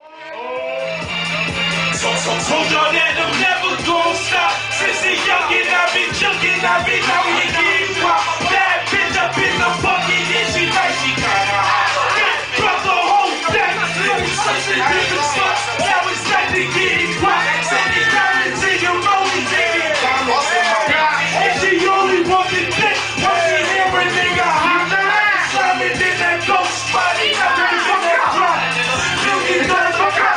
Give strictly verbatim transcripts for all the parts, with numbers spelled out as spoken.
So, so, told y'all that I'm never gonna stop. Since a youngin', I've been junkin', I've been out here getting pop. Bad bitch up in the bucket, and she right, she kinda hot. Drop the whole thing, such a different spot. Now it's time to get it pop. Send it diamonds in your rollies, baby. And she only wanted this, when she hear a nigga hot. Slamming in that ghost spot, he got that from that drop. Million dollars for God.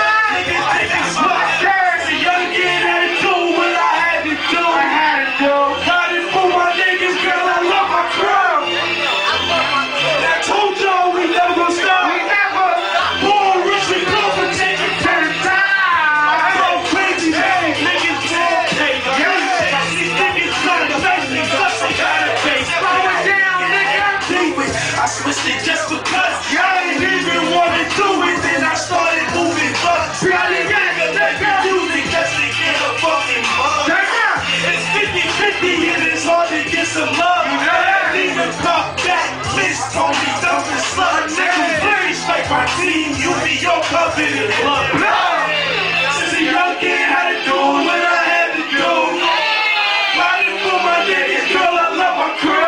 I switched it just because y'all didn't even want to do it. Then I started moving bucks. I didn't get the music just to get a fucking buzz. It's fifty fifty and it's hard to get some love. I didn't even pop back. Please told me dump and slug. Nigga, please make my team. You be your puppet and blood. Since a young kid, how to do what I had to do. Riding for my nigga, girl, I love my girl.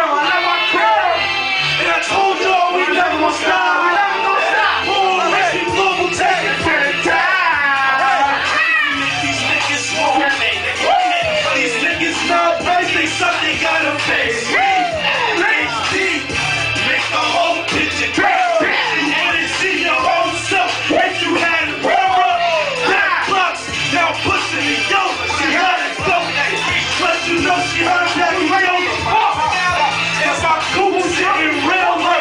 Told y'all we never gonna stop. We never gonna stop. Boom, rich and global tech for the time. These niggas won't make it. These niggas not face. They suck, they gotta face. H D, make the whole picture clear. You wouldn't see your own self if you had a rubber. Black blocks, now pushing the yoke. She let it go. Plus you know she heard that we go. It's my cool shit real.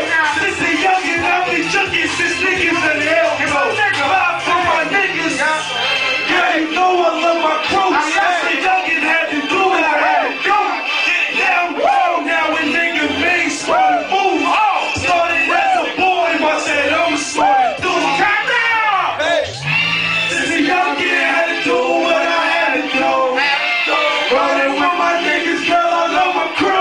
Since niggas in hell go, live for my niggas. Yeah, you know I love my crew. Since the youngin' had to do what I had to do. Get down low now when nigga made smart move. Started as a boy, but said I'm smart dude. Come down! Since the youngin' had to do what I had to do. Running with my niggas, girl, I love my crew.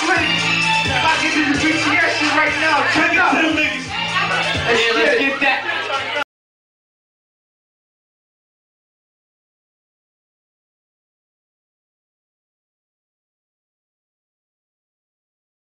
Right now, check out. Hey, let's get that.